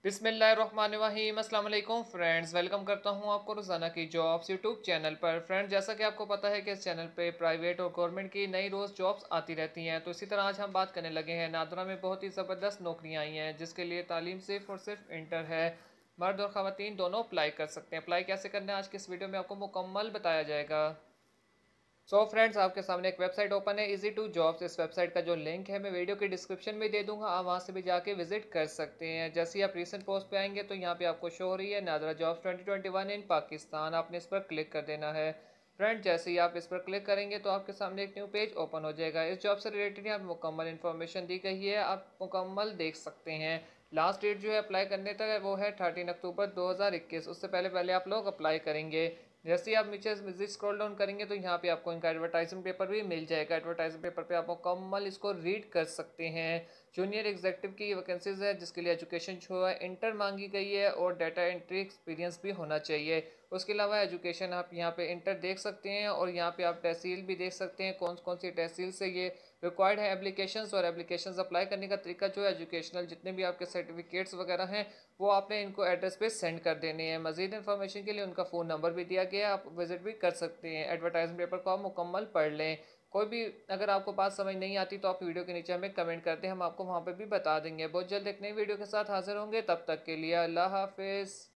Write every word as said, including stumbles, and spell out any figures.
बिस्मिल्लाहिर्रहमानिर्रहीम अस्सलाम वालेकुम फ्रेंड्स, वेलकम करता हूं आपको रोज़ाना की जॉब्स यूट्यूब चैनल पर। फ्रेंड्स, जैसा कि आपको पता है कि इस चैनल पे प्राइवेट और गवर्नमेंट की नई रोज़ जॉब्स आती रहती हैं, तो इसी तरह आज हम बात करने लगे हैं नादरा में बहुत ही ज़बरदस्त नौकरियां आई हैं जिसके लिए तालीम सिर्फ और सिर्फ इंटर है। मर्द और ख़वातीन दोनों अप्लाई कर सकते हैं। अप्लाई कैसे करना है आज की इस वीडियो में आपको मुकम्मल बताया जाएगा। सो so फ्रेंड्स, आपके सामने एक वेबसाइट ओपन है इजी टू जॉब्स। इस वेबसाइट का जो लिंक है मैं वीडियो के डिस्क्रिप्शन में दे दूंगा, आप वहां से भी जाके विजिट कर सकते हैं। जैसे ही आप रिसेंट पोस्ट पे आएंगे तो यहाँ पे आपको शो हो रही है NADRA jobs twenty twenty one in Pakistan, आपने इस पर क्लिक कर देना है। फ्रेंड, जैसे ही आप इस पर क्लिक करेंगे तो आपके सामने एक न्यू पेज ओपन हो जाएगा। इस जॉब से रिलेटेड यहाँ मुकम्मल इन्फॉर्मेशन दी गई है, आप मुकम्मल देख सकते हैं। लास्ट डेट जो है अप्लाई करने तक है वो है थर्टीन अक्टूबर दो हज़ार इक्कीस। उससे पहले पहले आप लोग अप्लाई करेंगे। जैसे ही आप नीचे विजिट स्क्रॉल डाउन करेंगे तो यहाँ पे आपको इनका एडवर्टाइजमेंट पेपर भी मिल जाएगा। एडवर्टाइजमेंट पेपर पे आप मुकम्मल इसको रीड कर सकते हैं। जूनियर एग्जेक्टिव की वैकेंसीज है जिसके लिए एजुकेशन जो है इंटर मांगी गई है और डाटा एंट्री एक्सपीरियंस भी होना चाहिए। उसके अलावा एजुकेशन आप यहाँ पे इंटर देख सकते हैं और यहाँ पे आप तहसील भी देख सकते हैं कौन कौन सी तहसील से ये रिक्वायर्ड है एप्लीकेशंस। और एप्लीकेशंस अप्लाई करने का तरीका जो है एजुकेशनल जितने भी आपके सर्टिफिकेट्स वगैरह हैं वो आपने इनको एड्रेस पे सेंड कर देने हैं। मजीद इन्फॉर्मेशन के लिए उनका फ़ोन नंबर भी दिया गया है, आप विजिट भी कर सकते हैं। एडवर्टाइजमेंट पेपर को आप मुकम्मल पढ़ लें। कोई भी अगर आपको बात समझ नहीं आती तो आप वीडियो के नीचे हमें कमेंट करते हैं, हम आपको वहाँ पे भी बता देंगे। बहुत जल्द एक नई वीडियो के साथ हाजिर होंगे, तब तक के लिए अल्लाह हाफिज़।